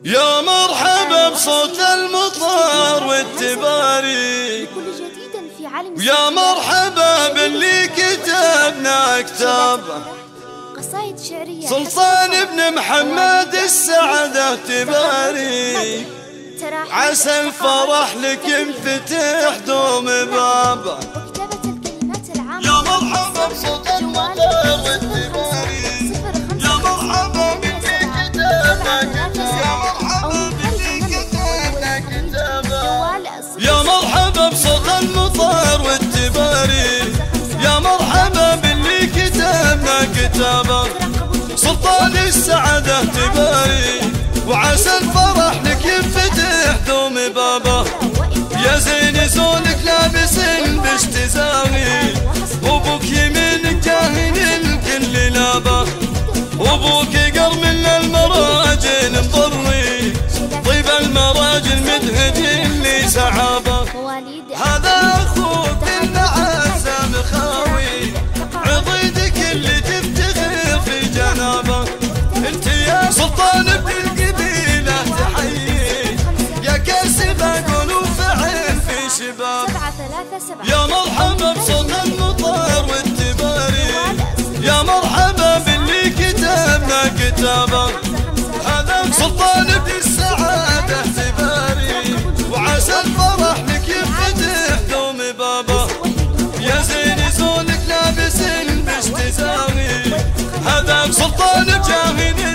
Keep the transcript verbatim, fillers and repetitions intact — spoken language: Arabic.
يا مرحبا بصوت المطر والتباري، ويا مرحبا باللي كتبنا كتابه قصايد شعرية سلطان ابن محمد السعادة تباري، عسى الفرح لك ينفتح دوم بابه. يا مرحبا بصوت المطر والتباري، يا مرحبا باللي كتبنا كتابه، يا مرحبا باللي كتبنا كتابه، يا مرحبا بصوت المطر والتباري، يا مرحبا باللي كتبنا كتابه سلطان السعادة تباري، وعسى الفرح لك ينفتح دوم بابه. يا زين زولك لابس باشتزاغي، وابوك يمينك كاهن الكل لابه، وابوك قر من المراجل مضري، طيب المراجل مدهج اللي سعابه. هذا اخوك المعزة مخاوي، عضيدك اللي تفتخر في جنابه. انت يا سلطان ابن القبيلة تحيي، يا كاسبة قلوب فعل في شباب. يا مرحبا بصوت المطر والتباري، يا مرحبا باللي كتبنا كتابه. هذا سلطان ابن السعادة تباري، وعسى الفرح لك ينفتح دوم بابه. يا زين زولك لابس باشتزاغي، هذا سلطان بجاهد